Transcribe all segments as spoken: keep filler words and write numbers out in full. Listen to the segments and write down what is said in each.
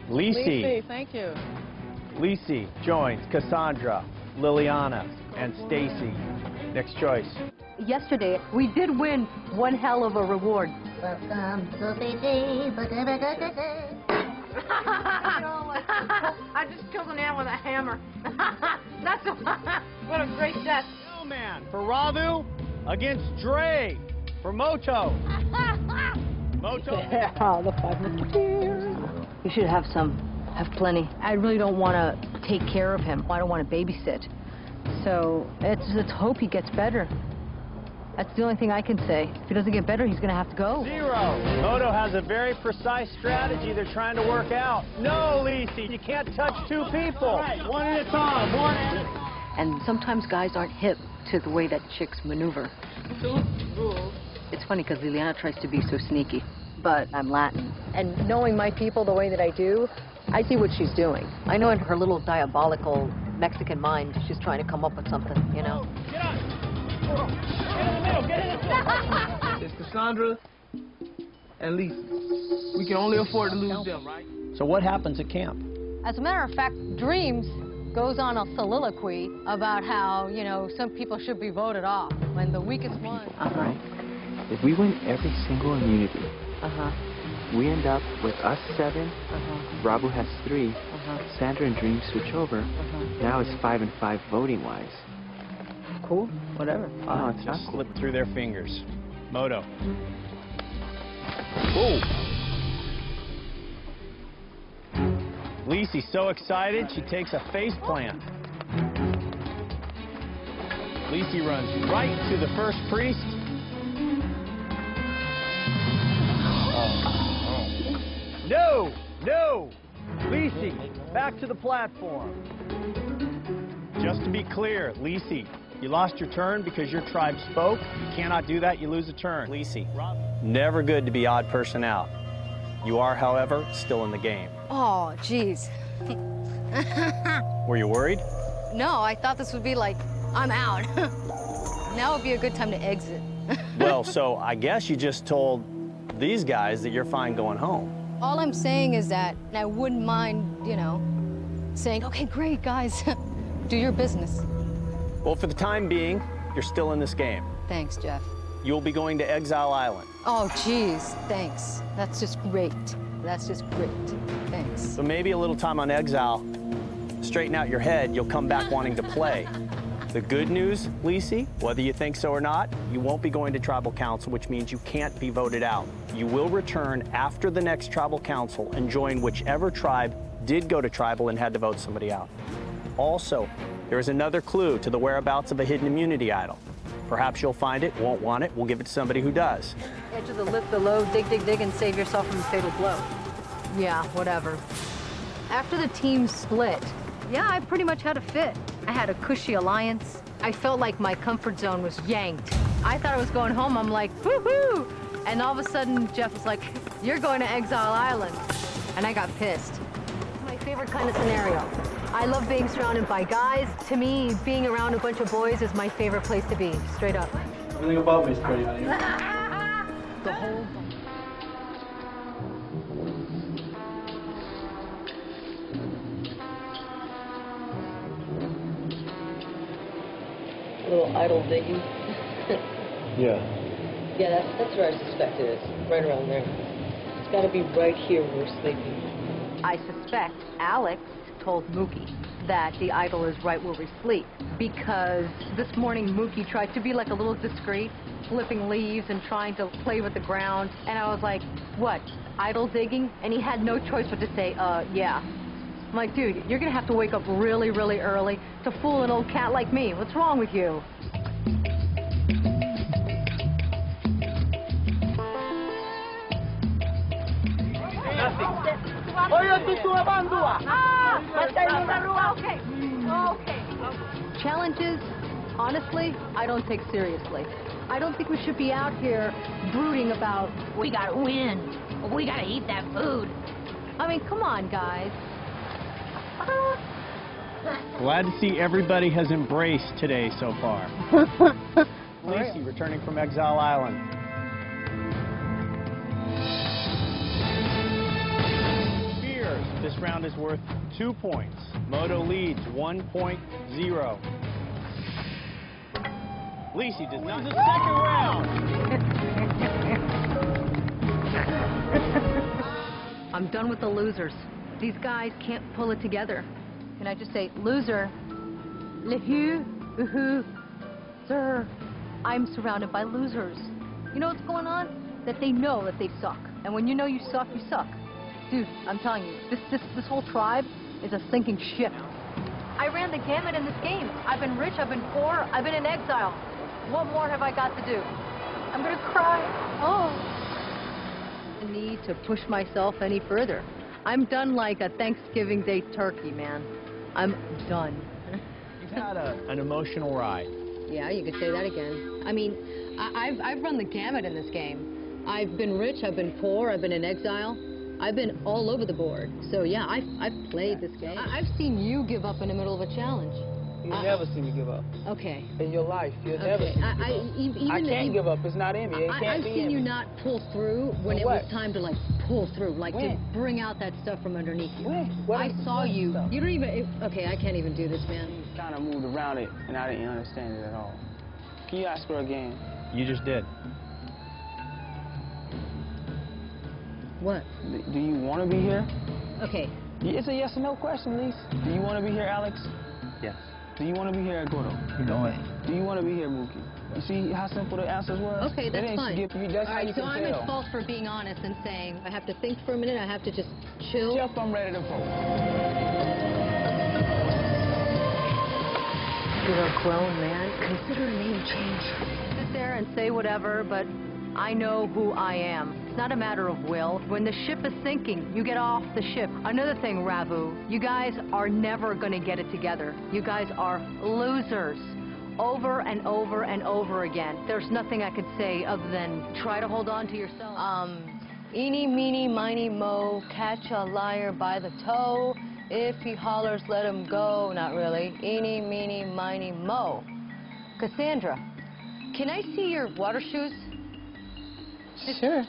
Lisi. Lisi, thank you. Lisi joins Cassandra, Liliana, and Stacy. Next choice. Yesterday, we did win one hell of a reward. Welcome to the day. I just killed an ant with a hammer. That's a, what a great death. Man for Ravu against Dre for Moto. Moto. Yeah, the five musketeers. You should have some, have plenty. I really don't want to take care of him. I don't want to babysit. So it's, let's hope he gets better. That's the only thing I can say. If he doesn't get better, he's going to have to go. Zero. Moto has a very precise strategy they're trying to work out. No, Lisi, you can't touch two people. Right, one at a time, one at a time. And sometimes guys aren't hip to the way that chicks maneuver. It's funny because Liliana tries to be so sneaky, but I'm Latin. And knowing my people the way that I do, I see what she's doing. I know in her little diabolical Mexican mind, she's trying to come up with something, you know? Get on. Get in the middle, get in the middle. It's Cassandra and Lisa. We can only afford to lose them, right? So what happens at camp? As a matter of fact, Dreams goes on a soliloquy about how, you know, some people should be voted off when the weakest one. All right. If we win every single immunity, Uh-huh. we end up with us seven, Uh-huh. Rabu has three, Uh-huh. Sandra and Dream switch over. Uh-huh. Now it's five and five voting-wise. Cool. Whatever. Oh, it's not Just cool. slipped through their fingers. Moto. Ooh. Lisi's so excited, she takes a face plant. Lisi runs right to the first priest. Oh. No, no. Lisi, back to the platform. Just to be clear, Lisi, you lost your turn because your tribe spoke. You cannot do that, you lose a turn. Lisi, never good to be odd person out. You are, however, still in the game. Oh, jeez. Were you worried? No, I thought this would be like, I'm out. Now would be a good time to exit. Well, so I guess you just told these guys that you're fine going home. All I'm saying is that I wouldn't mind, you know, saying, okay, great, guys, do your business. Well, for the time being, you're still in this game. Thanks, Jeff. You'll be going to Exile Island. Oh, geez, thanks. That's just great. That's just great. Thanks. So maybe a little time on Exile, straighten out your head, you'll come back wanting to play. The good news, Lisi, whether you think so or not, you won't be going to Tribal Council, which means you can't be voted out. You will return after the next Tribal Council and join whichever tribe did go to Tribal and had to vote somebody out. Also, there is another clue to the whereabouts of a hidden immunity idol. Perhaps you'll find it, won't want it, we'll give it to somebody who does. Edge of the lip, the low, dig, dig, dig, and save yourself from a fatal blow. Yeah, whatever. After the team split, yeah, I pretty much had a fit. I had a cushy alliance. I felt like my comfort zone was yanked. I thought I was going home. I'm like, woohoo! And all of a sudden, Jeff was like, you're going to Exile Island. And I got pissed. My favorite kind of scenario. I love being surrounded by guys. To me, being around a bunch of boys is my favorite place to be, straight up. Everything about me is pretty, honey. The whole... A little idle digging. Yeah. Yeah, that's, that's where I suspect it is, right around there. It's got to be right here where we're sleeping. I suspect Alex told Mookie that the idol is right where we sleep, because this morning Mookie tried to be like a little discreet, flipping leaves and trying to play with the ground, and I was like, what, idol digging? And he had no choice but to say, uh, yeah. I'm like, dude, you're gonna have to wake up really, really early to fool an old cat like me. What's wrong with you? Okay. Okay. Challenges, honestly, I don't take seriously. I don't think we should be out here brooding about, we gotta win, we gotta eat that food. I mean, come on, guys. Glad to see everybody has embraced today so far. Lisi returning from Exile Island. Spears This round is worth two points. Moto leads one point zero. Lisi does not the second round. I'm done with the losers. These guys can't pull it together. Can I just say, loser? Le hu, uhu, sir. I'm surrounded by losers. You know what's going on? That they know that they suck. And when you know you suck, you suck. Dude, I'm telling you, this, this, this whole tribe is a sinking ship. I ran the gamut in this game. I've been rich, I've been poor, I've been in exile. What more have I got to do? I'm gonna cry. Oh. I need to push myself any further. I'm done like a Thanksgiving Day turkey, man. I'm done. You've had a, an emotional ride. Yeah, you could say that again. I mean, I, I've, I've run the gamut in this game. I've been rich, I've been poor, I've been in exile. I've been all over the board. So yeah, I've, I've played this game. I, I've seen you give up in the middle of a challenge. You I, never see me give up. Okay. In your life, you'll Okay. never see me I, give I, up. e- even I can't even- give up. It's not in me. It I, can't I've be seen in you me. not pull through when For it what? was time to like pull through, like When? to bring out that stuff from underneath you. When? What- I saw what you. stuff? You don't even. It, okay, I can't even do this, man. You kind of moved around it, and I didn't understand it at all. Can you ask her again? You just did. What? D- Do you want to be here? Okay. It's a yes or no question, Lise. Do you want to be here, Alex? Yes. Do you want to be here, Gordo? You know it. Do you want to be here, Mookie? You see how simple the answers were? Okay, They that's didn't fine. Skip you. That's All how right, you so can I'm tell. at fault for being honest and saying I have to think for a minute. I have to just chill. Jeff, I'm ready to vote. You're a grown man. Consider a name change. Sit there and say whatever, but I know who I am. It's not a matter of will. When the ship is sinking, you get off the ship. Another thing, Ravu, you guys are never going to get it together. You guys are losers. Over and over and over again. There's nothing I could say other than try to hold on to yourself. Um, eeny, meeny, miny, mo, catch a liar by the toe. If he hollers, let him go. Not really. Eeny, meeny, miny, mo. Cassandra, can I see your water shoes? Sure.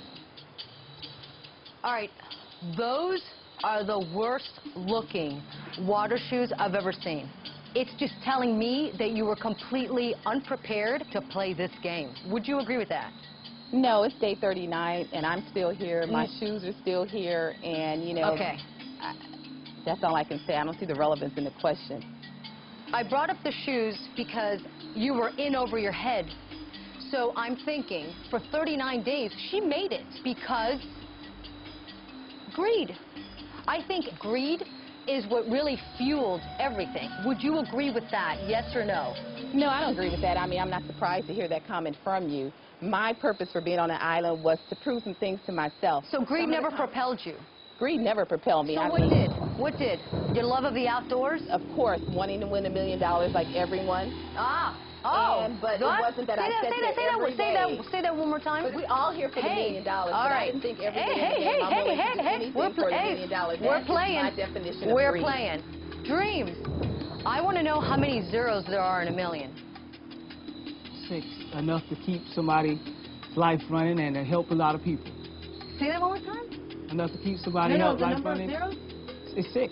All right, those are the worst looking water shoes I've ever seen. It's just telling me that you were completely unprepared to play this game. Would you agree with that? No, it's day thirty-nine, and I'm still here. My shoes are still here, and, you know, Okay. I, that's all I can say. I don't see the relevance in the question. I brought up the shoes because you were in over your head. So I'm thinking, for thirty-nine days, she made it because greed. I think greed is what really fueled everything. Would you agree with that, yes or no? No, I don't agree with that. I mean, I'm not surprised to hear that comment from you. My purpose for being on the island was to prove some things to myself. So greed Some of the never com- propelled you. Greed never propelled me. So I what mean, did? What did? Your love of the outdoors? Of course, wanting to win a million dollars like everyone. Ah. Oh. And- but it what? wasn't that say I that, sat say there that, say that, every say day. that, say that one more time. But we all here for the Hey, million dollars. all but right. I didn't think every Hey, day hey, in the game hey, I'm hey, willing to hey, do hey. anything We're, for a hey, million dollars. we're That is playing. my definition of We're greed. playing. Dreams. I want to know how many zeros there are in a million. Six. Enough to keep somebody's life running and to help a lot of people. Say that one more time. Enough to keep somebody No, no, help the life number of running. zeros? It's six.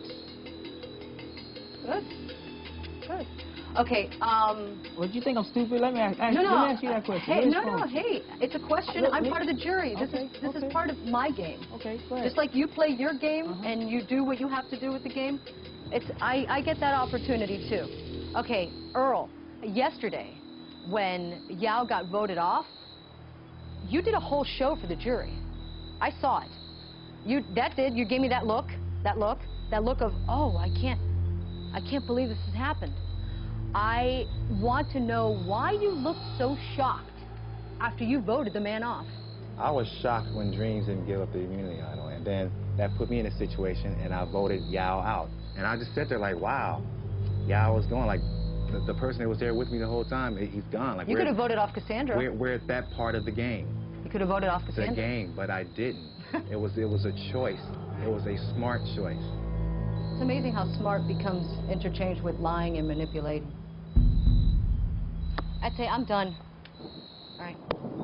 Good. Good. Okay, um... What, you think I'm stupid? Let me ask, ask, No, no. let me ask you that question. Hey, What is no, no, wrong? hey, it's a question. Look, I'm me- part of the jury. This Okay, is this okay. is part of my game. Okay, go ahead. Just like you play your game Uh-huh. and you do what you have to do with the game, it's I, I get that opportunity too. Okay, Earl, yesterday when Yao got voted off, you did a whole show for the jury. I saw it. You that did. You gave me that look, that look, that look of, oh, I can't, I can't believe this has happened. I want to know why you looked so shocked after you voted the man off. I was shocked when Dreams didn't give up the immunity idol, and then that put me in a situation, and I voted Yao out. And I just sat there like, wow, Yao was gone. Like, the, the person that was there with me the whole time, he's gone. Like, You we're- could have voted off Cassandra. We're, we're at that part of the game. You could have voted off It's a Cassandra. game, but I didn't. It was, it was a choice. It was a smart choice. It's amazing how smart becomes interchanged with lying and manipulating. I'd say I'm done. All right.